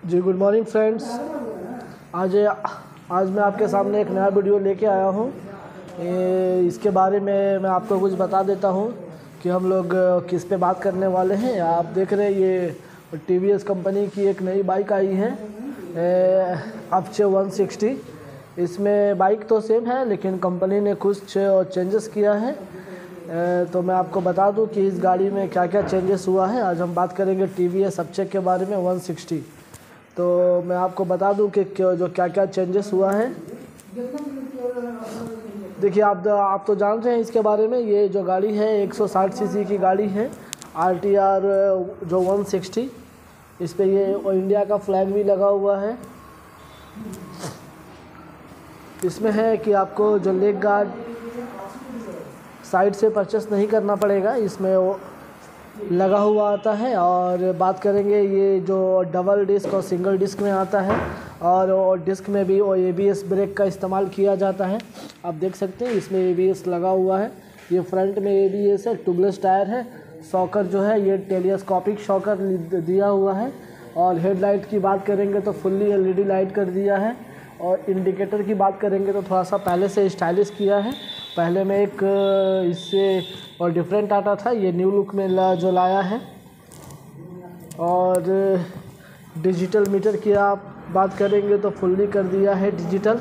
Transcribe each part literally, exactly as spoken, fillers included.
जी good morning friends. आज आज मैं आपके सामने एक नया वीडियो लेके आया हूँ। इसके बारे में मैं आपको कुछ बता देता हूँ कि हम लोग किस पे बात करने वाले हैं। आप देख रहे हैं ये टी वी एस कंपनी की एक नई बाइक आई है अपाचे वन सिक्सटी। इसमें बाइक तो सेम है लेकिन कंपनी ने कुछ चेंजेस किया है। तो मैं आपको बता दूं कि इस गाड़ी में क्या क्या चेंजेस हुआ है। आज हम बात करेंगे टी वी एस अपाचे के बारे में वन सिक्सटी। तो मैं आपको बता दूं कि जो क्या क्या चेंजेस हुआ है। देखिए आप आप तो जानते हैं इसके बारे में। ये जो गाड़ी है एक सौ साठ सीसी की गाड़ी है आर टी आर जो वन सिक्सटी। इस पे ये इंडिया का फ्लैग भी लगा हुआ है। इसमें है कि आपको जो लेग गार्ड साइड से परचेस नहीं करना पड़ेगा, इसमें वो लगा हुआ आता है। और बात करेंगे ये जो डबल डिस्क और सिंगल डिस्क में आता है, और डिस्क में भी वो ए बी एस ब्रेक का इस्तेमाल किया जाता है। आप देख सकते हैं इसमें ए बी एस लगा हुआ है। ये फ्रंट में ए बी एस है, ट्यूबलेस टायर है। शॉकर जो है ये टेलीस्कोपिक शॉकर दिया हुआ है। और हेडलाइट की बात करेंगे तो fully L E D light कर दिया है। और इंडिकेटर की बात करेंगे तो थोड़ा सा पहले से स्टाइलिश किया है। पहले में एक इससे और डिफरेंट आता था, ये न्यू लुक में ला जो लाया है। और डिजिटल मीटर की आप बात करेंगे तो फुल्ली कर दिया है डिजिटल।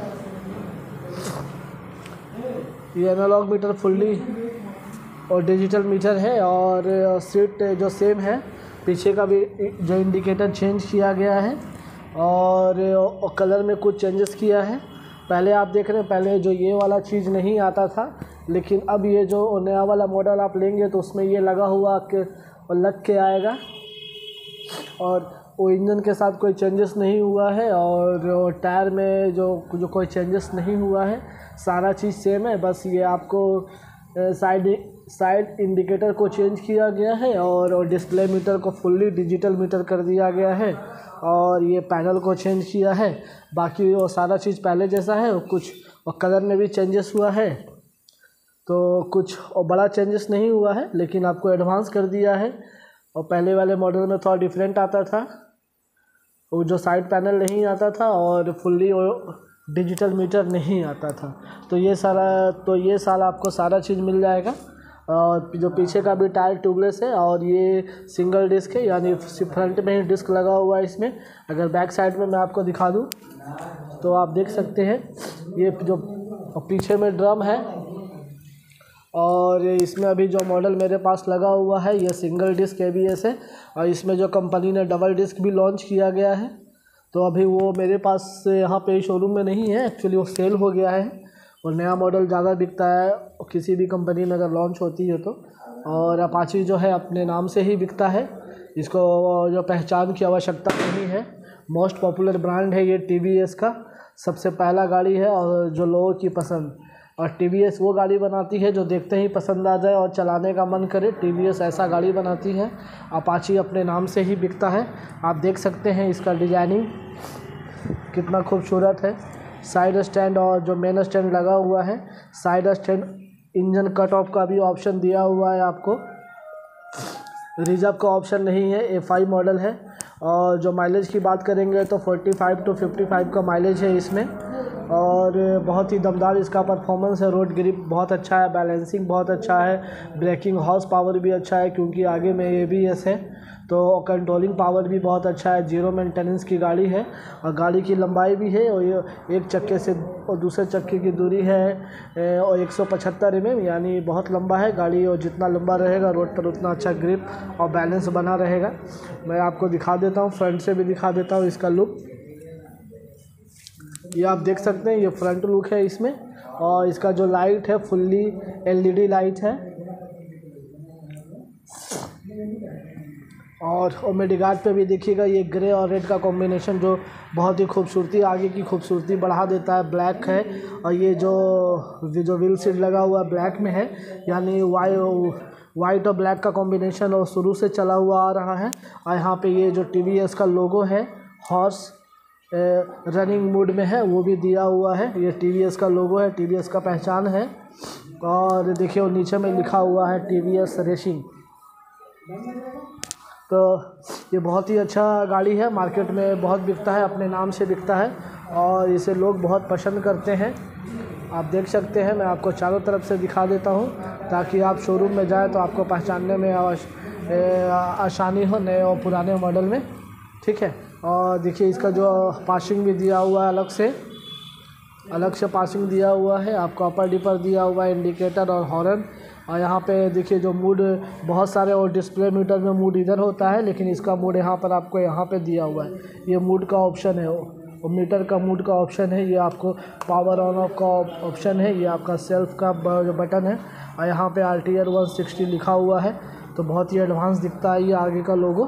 ये एनालॉग मीटर फुल्ली और डिजिटल मीटर है। और सीट जो सेम है, पीछे का भी जो इंडिकेटर चेंज किया गया है। और, और कलर में कुछ चेंजेस किया है। पहले आप देख रहे हैं, पहले जो ये वाला चीज़ नहीं आता था, लेकिन अब ये जो नया वाला मॉडल आप लेंगे तो उसमें ये लगा हुआ के लग के आएगा। और वो इंजन के साथ कोई चेंजेस नहीं हुआ है। और टायर में जो जो कोई चेंजेस नहीं हुआ है, सारा चीज़ सेम है। बस ये आपको साइड साइड इंडिकेटर को चेंज किया गया है। और डिस्प्ले मीटर को फुल्ली डिजिटल मीटर कर दिया गया है। और ये पैनल को चेंज किया है। बाकी वो सारा चीज़ पहले जैसा है। कुछ और कलर में भी चेंजेस हुआ है, तो कुछ और बड़ा चेंजेस नहीं हुआ है, लेकिन आपको एडवांस कर दिया है। और पहले वाले मॉडल में थोड़ा डिफरेंट आता था, वो जो साइड पैनल नहीं आता था और फुल्ली डिजिटल मीटर नहीं आता था। तो ये सारा तो ये साल आपको सारा चीज़ मिल जाएगा। और जो पीछे का भी टायर ट्यूबलेस है। और ये सिंगल डिस्क है, यानी फ्रंट में ही डिस्क लगा हुआ है इसमें। अगर बैक साइड में मैं आपको दिखा दूं तो आप देख सकते हैं ये जो पीछे में ड्रम है। और इसमें अभी जो मॉडल मेरे पास लगा हुआ है ये single disc A B S है। और इसमें जो कंपनी ने डबल डिस्क भी लॉन्च किया गया है, तो अभी वो मेरे पास यहाँ पे शोरूम में नहीं है। एक्चुअली वो सेल हो गया है। और नया मॉडल ज़्यादा बिकता है किसी भी कंपनी में अगर लॉन्च होती है तो। और अपाची जो है अपने नाम से ही बिकता है, इसको जो पहचान की आवश्यकता नहीं है। मोस्ट पॉपुलर ब्रांड है ये टी वी एस का, सबसे पहला गाड़ी है। और जो लोगों की पसंद, और टी वी एस वो गाड़ी बनाती है जो देखते ही पसंद आ जाए और चलाने का मन करे। टी वी एस ऐसा गाड़ी बनाती है। अपाची अपने नाम से ही बिकता है। आप देख सकते हैं इसका डिजाइनिंग कितना खूबसूरत है। साइड स्टैंड और जो मेन स्टैंड लगा हुआ है, side stand engine cut off का भी ऑप्शन दिया हुआ है आपको। रिजर्व का ऑप्शन नहीं है, एफ आई मॉडल है। और जो माइलेज की बात करेंगे तो पैंतालीस टू पचपन का माइलेज है इसमें। और बहुत ही दमदार इसका परफॉर्मेंस है। रोड ग्रिप बहुत अच्छा है, बैलेंसिंग बहुत अच्छा है, ब्रेकिंग हॉर्स पावर भी अच्छा है क्योंकि आगे में ए बी एस है, तो कंट्रोलिंग पावर भी बहुत अच्छा है। जीरो मेंटेनेंस की गाड़ी है। और गाड़ी की लंबाई भी है, और ये एक चक्के से और दूसरे चक्के की दूरी है और एक सौ पचहत्तर एम एम, यानी बहुत लंबा है गाड़ी। और जितना लंबा रहेगा रोड पर उतना अच्छा ग्रिप और बैलेंस बना रहेगा। मैं आपको दिखा देता हूँ, फ्रंट से भी दिखा देता हूँ इसका लुक। ये आप देख सकते हैं, ये फ्रंट लुक है इसमें। और इसका जो लाइट है fully L E D light है। और ओमेडिगार्ड पे भी देखिएगा ये ग्रे और रेड का कॉम्बिनेशन जो बहुत ही खूबसूरती, आगे की खूबसूरती बढ़ा देता है। ब्लैक है। और ये जो जो व्हील सीट लगा हुआ ब्लैक में है, यानी वाई वाइट और ब्लैक का कॉम्बिनेशन और शुरू से चला हुआ आ रहा है। और यहाँ पे ये जो टी वी एस का लोगो है, हॉर्स रनिंग मोड में है, वो भी दिया हुआ है। ये टी वी एस का लोगो है, टी वी एस का पहचान है। और देखिए वो नीचे में लिखा हुआ है टी वी एस रेसिंग। तो ये बहुत ही अच्छा गाड़ी है, मार्केट में बहुत बिकता है, अपने नाम से बिकता है और इसे लोग बहुत पसंद करते हैं। आप देख सकते हैं, मैं आपको चारों तरफ से दिखा देता हूँ ताकि आप शोरूम में जाएँ तो आपको पहचानने में आसानी हो नए और पुराने मॉडल में, ठीक है। और देखिए इसका जो पासिंग भी दिया हुआ है, अलग से अलग से पासिंग दिया हुआ है, आपको अपर डिपर दिया हुआ है, इंडिकेटर और हॉर्न। और यहाँ पे देखिए जो मूड बहुत सारे और डिस्प्ले मीटर में मूड इधर होता है, लेकिन इसका मूड यहाँ पर आपको यहाँ पे दिया हुआ है। ये मूड का ऑप्शन है, वो मीटर का मूड का ऑप्शन है। ये आपको पावर ऑन ऑफ का ऑप्शन है। ये आपका सेल्फ का बटन है और यहाँ पे R T R one sixty लिखा हुआ है, तो बहुत ही एडवांस दिखता है ये आगे का लोगो।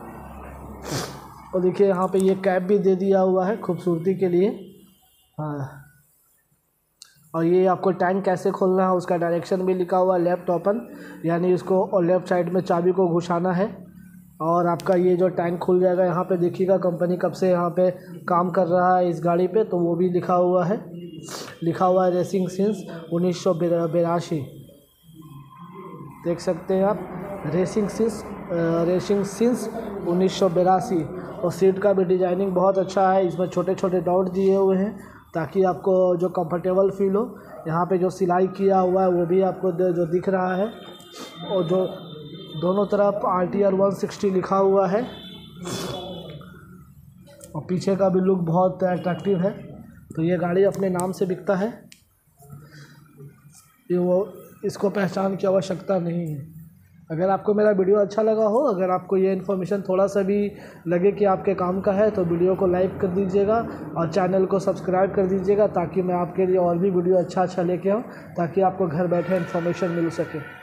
और देखिए यहाँ पे ये कैप भी दे दिया हुआ है खूबसूरती के लिए। हाँ, और ये आपको टैंक कैसे खोलना है उसका डायरेक्शन भी लिखा हुआ है, लेफ़्ट ओपन, यानी इसको और लेफ़्ट साइड में चाबी को घुसाना है और आपका ये जो टैंक खुल जाएगा। यहाँ पे देखिएगा कंपनी कब से यहाँ पे काम कर रहा है इस गाड़ी पे, तो वो भी लिखा हुआ है लिखा हुआ है रेसिंग सिंस उन्नीस सौ बिरासी। देख सकते हैं आप, रेसिंग सिंस रेसिंग सिंस उन्नीस सौ बिरासी। और सीट का भी डिजाइनिंग बहुत अच्छा है, इसमें छोटे छोटे डॉट दिए हुए हैं ताकि आपको जो कंफर्टेबल फील हो। यहाँ पे जो सिलाई किया हुआ है वो भी आपको जो दिख रहा है, और जो दोनों तरफ R T R one sixty लिखा हुआ है। और पीछे का भी लुक बहुत अट्रैक्टिव है, तो ये गाड़ी अपने नाम से बिकता है, ये वो इसको पहचान की आवश्यकता नहीं है। अगर आपको मेरा वीडियो अच्छा लगा हो, अगर आपको ये इन्फॉर्मेशन थोड़ा सा भी लगे कि आपके काम का है, तो वीडियो को लाइक कर दीजिएगा और चैनल को सब्सक्राइब कर दीजिएगा ताकि मैं आपके लिए और भी वीडियो अच्छा अच्छा लेके आऊँ, ताकि आपको घर बैठे इन्फॉर्मेशन मिल सके।